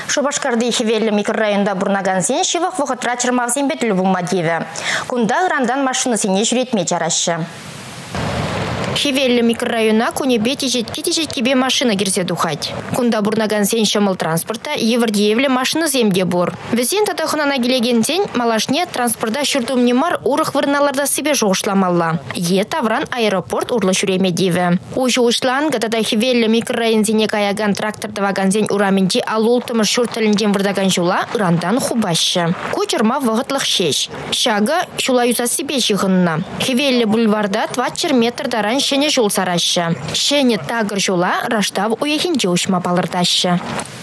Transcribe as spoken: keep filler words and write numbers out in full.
Шубашкарды Хивелли микрорайонда бурнаган сен шивах вахытра чырмавсен бет любумадиве. Кунда рандан машина сене жүретме жарашы. Хивелли микрорайона кунебе тежетке-тежеткебе машина кирсе духать. Кунда бурнаган сен шамыл транспорта евардиевле машина земде бур. Везен татахынана келеген сен малашне транспорта шүртумне мар урых вырналарда себе жоғышламалла. Е тавран аэропорт урлы шүреме деве. Ужы ушлан гатада Хивелли микрорайон зене каяган тракторды ваган зен ураменде алултымыр шүртілінден вырдаган жула ырандан хубашы. Кучерма вағытлық шеш. Шага шула юса себе жығынна. Хивелли бульварда двадцать метр даран шене жол сарашы. Шене тагыр жола раштав уехинде ушма балырдашы.